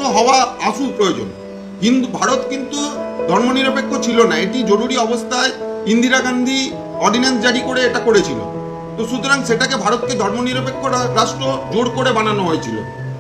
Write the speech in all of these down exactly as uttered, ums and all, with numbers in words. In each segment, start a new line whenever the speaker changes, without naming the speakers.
হওয়া আসু প্রয়োজন। হিন্দু ভারত কিন্তু ধর্মনিরপেক্ষ ছিল না, এটি জরুরি অবস্থায় ইন্দিরা গান্ধী অর্ডিন্যান্স জারি করে এটা করেছিল। তো সুতরাং সেটাকে ভারতকে ধর্মনিরপেক্ষ রাষ্ট্র জোর করে বানানো হয়েছিল।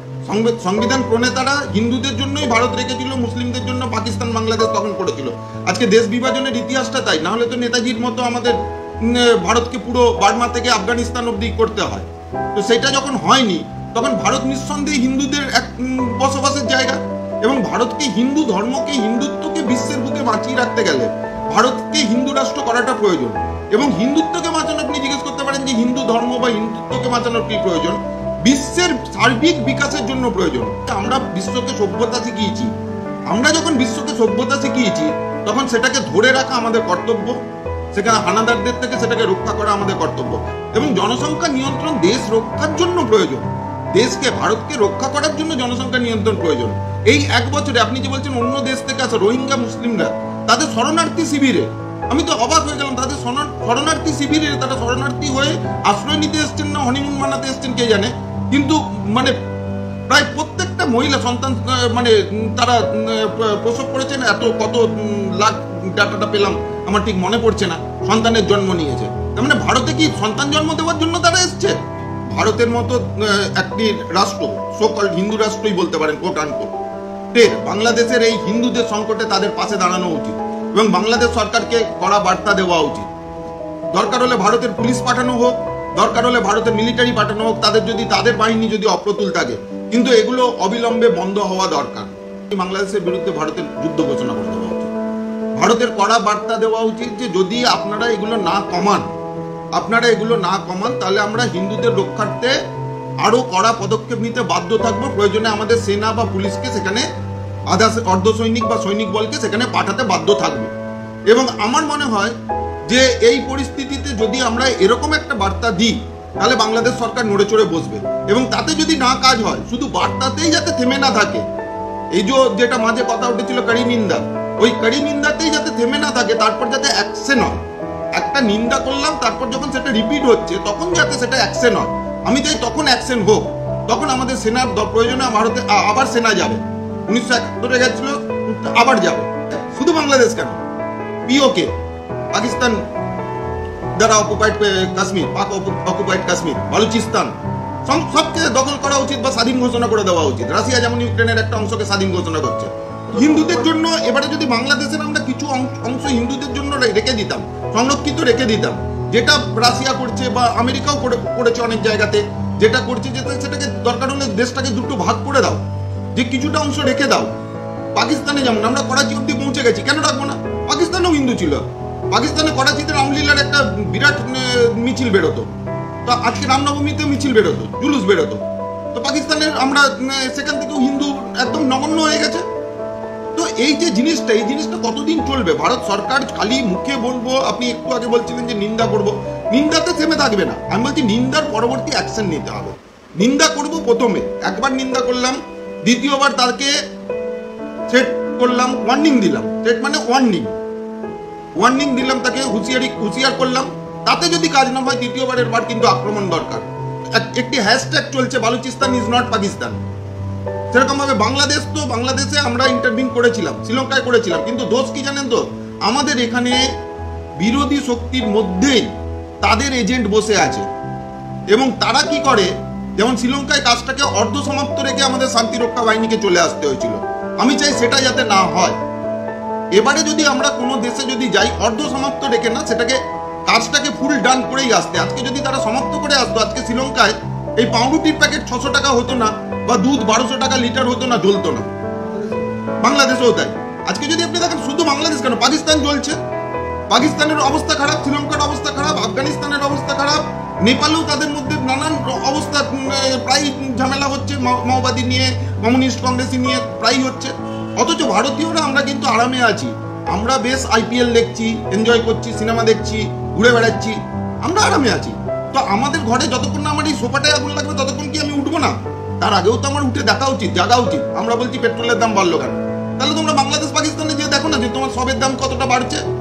সংবিধান প্রণেতারা হিন্দুদের জন্যই ভারত রেখেছিল, মুসলিমদের জন্য পাকিস্তান বাংলাদেশ তখন করেছিল। আজকে দেশ বিভাজনের ইতিহাসটা তাই, না হলে তো নেতাজির মতো আমাদের ভারতকে পুরো বার্মা থেকে আফগানিস্তান অব্দি করতে হয়। তো সেটা যখন হয়নি তখন ভারত নিঃসন্দেহে হিন্দুদের এক বসবাসের জায়গা, এবং ভারতকে হিন্দু ধর্মকে হিন্দুত্বকে বিশ্বের বুকে বাঁচিয়ে রাখতে গেলে ভারতকে হিন্দু রাষ্ট্র করাটা প্রয়োজন। এবং হিন্দুত্বকে বাঁচানো, আপনি জিজ্ঞেস করতে পারেন যে হিন্দু ধর্ম বা হিন্দুত্বকে বাঁচানোর কি প্রয়োজন? বিশ্বের সার্বিক বিকাশের জন্য প্রয়োজন। আমরা বিশ্বকে সভ্যতা শিখিয়েছি, আমরা যখন বিশ্বকে সভ্যতা শিখিয়েছি তখন সেটাকে ধরে রাখা আমাদের কর্তব্য, সেখানে হানাদারদের থেকে সেটাকে রক্ষা করা আমাদের কর্তব্য। এবং জনসংখ্যা নিয়ন্ত্রণ দেশ রক্ষার জন্য প্রয়োজন, দেশকে ভারতকে রক্ষা করার জন্য জনসংখ্যা নিয়ন্ত্রণ প্রয়োজন। এই এক বছরে আপনি যে বলছেন অন্য দেশ থেকে আসা রোহিঙ্গা মুসলিমরা তাদের শরণার্থী শিবিরে, আমি তো অবাক হয়ে গেলাম। তাদের শরণার্থী শিবিরে তারা শরণার্থী হয়ে আশ্রয় নিতে এসছেন না হনিমুন মানাতে এসছেন কে জানে, কিন্তু মানে প্রায় প্রত্যেকটা মহিলা সন্তান মানে তারা প্রসব করেছেন, এত কত লাখ ডাটাটা পেলাম আমার ঠিক মনে পড়ছে না, সন্তানের জন্ম নিয়েছে। তার মানে ভারতে কি সন্তান জন্ম দেওয়ার জন্য তারা এসছে? ভারতের মতো একটি রাষ্ট্র, সকল হিন্দু রাষ্ট্রই বলতে পারেন কোট আনকোট, বাংলাদেশের এই হিন্দুদের সংকটে তাদের পাশে দাঁড়ানো উচিত এবং বাংলাদেশ সরকারকে কড়া বার্তা দেওয়া উচিত। দরকার হলে ভারতের পুলিশ পাঠানো হোক, দরকার হলে ভারতের মিলিটারি পাঠানো হোক, তাদের যদি তাদের বাহিনী যদি অপ্রতুল থাকে, কিন্তু এগুলো অবিলম্বে বন্ধ হওয়া দরকার। বাংলাদেশের বিরুদ্ধে ভারতের যুদ্ধ ঘোষণা করে দেওয়া উচিত, ভারতের কড়া বার্তা দেওয়া উচিত যে যদি আপনারা এগুলো না কমান আপনারা এগুলো না কমান তাহলে আমরা হিন্দুদের রক্ষার্থে আরো কড়া পদক্ষেপ নিতে বাধ্য থাকবো। প্রয়োজনে আমাদের সেনা বা পুলিশকে সেখানে আধা অর্ধ সৈনিক বা সৈনিক বলকে সেখানে পাঠাতে বাধ্য থাকবো। এবং আমার মনে হয় যে এই পরিস্থিতিতে যদি আমরা এরকম একটা বার্তা দিই তাহলে বাংলাদেশ সরকার নড়ে চড়ে বসবে, এবং তাতে যদি না কাজ হয়, শুধু বার্তাতেই যাতে থেমে না থাকে, এই যে যেটা মাঝে কথা উঠেছিল কড়ি নিন্দা, ওই কড়ি নিন্দাতেই যাতে থেমে না থাকে, তারপর যাতে অ্যাকশন হয়। একটা নিন্দা করলাম, তারপর যখন সেটা রিপিট হচ্ছে তখন যাতে সেটা অ্যাকশন হয়। আমি চাই তখন অ্যাকশন হোক, তখন আমাদের সেনার প্রয়োজনে ভারতে আবার সেনা যাবে, উনিশশো একাত্তরে গেছিল আবার যাবে। শুধু বাংলাদেশ কেন, পিওকে পাকিস্তান দ্বারা অকুপাইড কাশ্মীর, পাক অকুপাইড কাশ্মীর, বালুচিস্তান সবকে দখল করা উচিত বা স্বাধীন ঘোষণা করে দেওয়া উচিত। রাশিয়া যেমন ইউক্রেনের একটা অংশকে স্বাধীন ঘোষণা করছে। হিন্দুদের জন্য এবারে যদি বাংলাদেশের আমরা কিছু অংশ হিন্দুদের জন্য রেখে দিতাম, সংরক্ষিত রেখে দিতাম, যেটা রাশিয়া করছে বা আমেরিকাও করেছে অনেক জায়গাতে, যেটা করছে যেটা সেটাকে দরকার হলে দেশটাকে দুটো ভাগ করে দাও, যে কিছুটা অংশ রেখে দাও। পাকিস্তানে যেমন আমরা করাচি অব্দি পৌঁছে গেছি, কেন রাখবো না? পাকিস্তানেও হিন্দু ছিল, পাকিস্তানে করাচিতে রামলীলার একটা বিরাট মিছিল বেরোতো, তো আজকে রামনবমীতে মিছিল বেরোতো, জুলুস বেরোতো, তো পাকিস্তানের আমরা সেখান থেকেও হিন্দু একদম নগণ্য হয়ে গেছে। তো এই যে জিনিসটা, এই জিনিসটা কতদিন চলবে? ভারত সরকার খালি মুখে বলবো, আপনি একটু আগে বলছিলেন যে নিন্দা করব, নিন্দাতে থেমে থাকবে না। আমি বলছি নিন্দার পরবর্তী অ্যাকশন নিতে হবে। নিন্দা করব প্রথমে, একবার নিন্দা করলাম, দ্বিতীয়বার তাকে থ্রেট করলাম, ওয়ার্নিং দিলাম, থ্রেট মানে ওয়ার্নিং, ওয়ার্নিং দিলাম, তাকে হুঁশিয়ারি হুঁশিয়ার করলাম, তাতে যদি কাজ না হয় তৃতীয়বারের বার কিন্তু আক্রমণ দরকার। একটি হ্যাশট্যাগ চলছে বালুচিস্তান ইজ নট পাকিস্তান, সেরকম ভাবে বাংলাদেশ, তো বাংলাদেশে আমরা ইন্টারভিউ করেছিলাম, শ্রীলঙ্কায় করেছিলাম, কিন্তু দোষ কি জানেন তো, আমাদের এখানে বিরোধী শক্তির মধ্যেই তাদের এজেন্ট বসে আছে, এবং তারা কি করে, যেমন শ্রীলঙ্কায় কাজটাকে অর্ধ সমাপ্ত রেখে আমাদের শান্তিরক্ষা বাহিনীকে চলে আসতে হয়েছিল। আমি চাই সেটা যাতে না হয়। এবারে যদি আমরা কোনো দেশে যদি যাই অর্ধ সমাপ্ত রেখে না, সেটাকে কাজটাকে ফুল ডান করেই আসতে। আজকে যদি তারা সমাপ্ত করে আসতো, আজকে শ্রীলঙ্কায় এই পাউরুটির প্যাকেট ছশো টাকা হতো না, বা দুধ বারোশো টাকা লিটার হতো না, জ্বলতো না। বাংলাদেশেও তাই। আজকে যদি আপনি দেখেন শুধু বাংলাদেশ কেন, পাকিস্তান জ্বলছে, পাকিস্তানের অবস্থা খারাপ, শ্রীলঙ্কার অবস্থা খারাপ, আফগানিস্তানের অবস্থা খারাপ, নেপালেও তাদের মধ্যে নানান অবস্থা, প্রায় ঝামেলা হচ্ছে, মাওবাদী নিয়ে, কমিউনিস্ট কংগ্রেসি নিয়ে প্রায় হচ্ছে। অথচ ভারতীয়রা আমরা কিন্তু আরামে আছি, আমরা বেশ আইপিএল দেখছি, এনজয় করছি, সিনেমা দেখছি, ঘুরে বেড়াচ্ছি, আমরা আরামে আছি। তো আমাদের ঘরে যতক্ষণ না আমার এই সোফাটায় আগুন লাগবে ততক্ষণ কি আমি উঠবো না? তার আগেও তো আমার উঠে দেখা উচিত, জাগা উচিত। আমরা বলছি পেট্রোলের দাম বাড়লো কেন, তাহলে তোমরা বাংলাদেশ পাকিস্তানে যে দেখো না যে তোমার সবের দাম কতটা বাড়ছে।